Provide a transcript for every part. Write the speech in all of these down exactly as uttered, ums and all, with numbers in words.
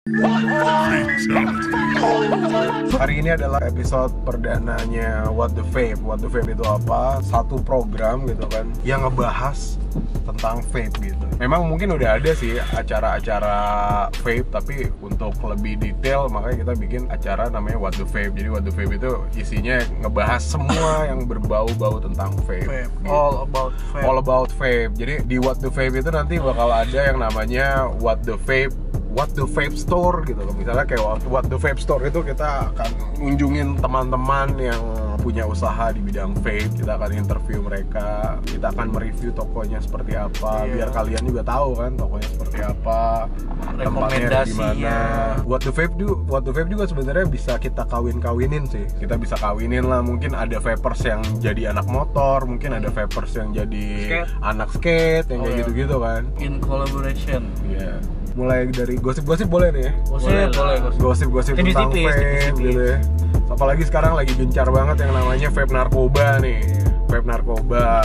Hari ini adalah episode perdananya What the Vape. What the Vape itu apa? Satu program gitu kan yang ngebahas tentang vape gitu. Memang mungkin udah ada sih acara-acara vape, tapi untuk lebih detail makanya kita bikin acara namanya What the Vape. Jadi What the Vape itu isinya ngebahas semua yang berbau-bau tentang vape, vape. Gitu. All about vape. All about vape. Jadi di What the Vape itu nanti bakal ada yang namanya What the Vape What the Vape Store gitu loh. Misalnya kayak What the Vape Store itu kita akan ngunjungin teman-teman yang punya usaha di bidang vape. Kita akan interview mereka, kita akan mereview tokonya seperti apa, iya. biar kalian juga tahu kan tokonya seperti apa, tempatnya di mana. What the Vape juga, What the Vape juga sebenarnya bisa kita kawin-kawinin sih. Kita bisa kawinin lah, mungkin ada vapers yang jadi anak motor, mungkin ada vapers yang jadi skate. anak skate, yang oh, kayak iya. gitu-gitu kan. In collaboration. Iya. Yeah. Mulai dari gosip-gosip boleh nih ya? Gosip boleh, gosip. Gosip-gosip Tipis, tentang tipis, vape tipis, tipis. gitu ya. Apalagi sekarang lagi gencar banget yang namanya vape narkoba nih. Vape narkoba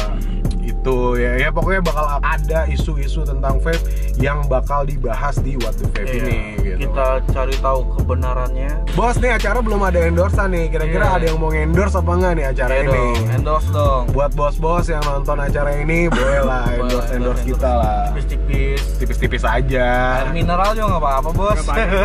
itu ya, ya pokoknya bakal ada isu-isu tentang vape yang bakal dibahas di What the Vape Iya. ini gitu. Kita cari tahu kebenarannya. Bos, nih acara belum ada endorse-an nih. Kira-kira Iya. ada yang mau endorse apa enggak nih acara Iya ini? dong, endorse dong. Buat bos-bos yang nonton acara ini boleh lah Boleh, endorse-endorse endorse, kita lah. Tipis-tipis. Tipis-tipis aja. Air mineral juga nggak apa-apa, bos.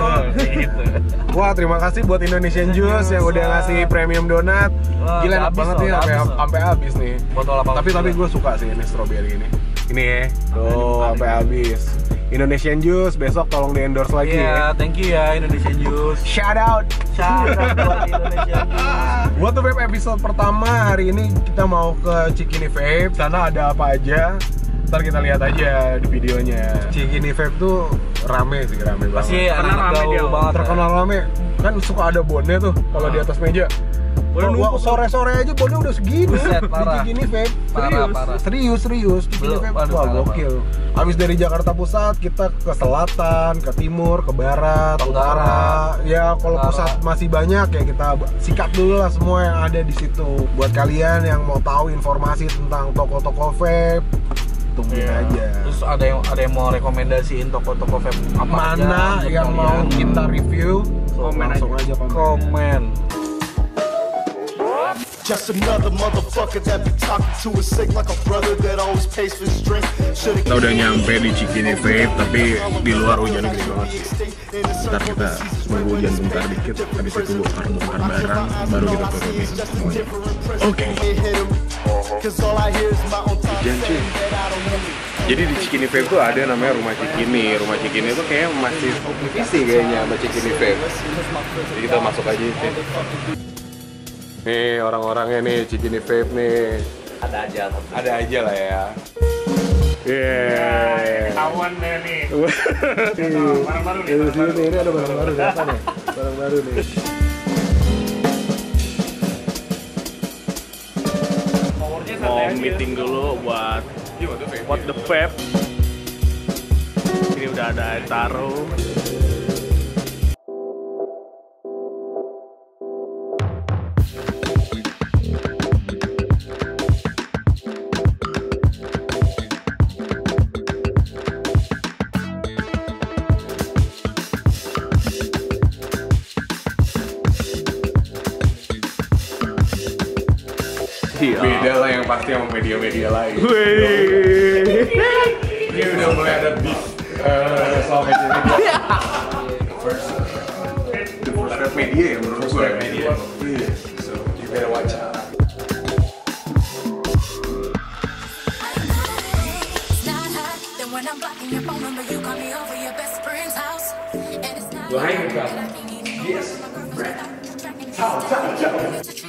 Gitu. Wah, terima kasih buat Indonesian Juice yang udah ngasih premium donat. Wah, Gila enak habis banget loh, nih sampai habis loh. sampai habis nih. Botol apa? Tapi tapi gue suka sih ini strawberry ini. Ini ya. Tuh sampai habis. Indonesian Juice besok tolong di endorse lagi Iya, ya. thank you ya Indonesian Juice. Shout out. Shout out buat Indonesian Juice. What the Vape episode pertama hari ini kita mau ke Cikini Vape. Sana ada apa aja? Ntar kita lihat aja di videonya. Cikini Vape tuh rame sih, rame banget. Pasti anak gaul banget. Terkenal rame. Kan suka ada bonnya tuh kalau di atas meja. Udah Wah, numpuk. sore-sore aja bonnya udah segini. Buset, Di parah. Cikini Vape. Parah, Serius, parah. serius, serius. Cikini Belum, Vape, aduh, wah parah, gokil. Habis dari Jakarta Pusat kita ke selatan, ke timur, ke barat, Tenggara. utara. Ya kalau Tenggara. pusat masih banyak ya kita sikat dulu lah semua yang ada di situ. Buat kalian yang mau tahu informasi tentang toko-toko vape, tungguin Iya. aja. Terus ada yang ada yang mau rekomendasiin toko-toko vape apa Mana aja buat yang mau kalian. kita review, Komen langsung aja. aja komen. Komen. Just another motherfucker that be talking to a sick like a brother that always pays for his drink. Kita udah nyampe di Cikini Vape, tapi di luar hujannya gede banget sih. Ntar kita nunggu hujan bentar dikit, habis itu bongkar-bongkar barang, baru kita turunin semuanya. Oke. Hujan cuy. Jadi di Cikini Vape tuh ada namanya Rumah Cikini. Rumah Cikini itu kayak masih divisi kayaknya sama Cikini Vape. Jadi kita masuk aja sih. Nih orang-orangnya nih Cikini Vape nih. Ada aja. Ada aja lah ya. Yeah. Ketahuan deh nih. Barang-baru nih. Ini, ini ada barang baru nih. Apa nih? Barang baru nih. Mau meeting dulu buat What the Vape. Ini udah ada taruh. Beda lah yang pasti sama media-media lain. Wih. Ini udah mulai ada beef uh, soal media-media. First, the first media ya menurut gue. Media. Yeah. So you better watch out. Lo hai nggak? Yes. Ciao, ciao, ciao.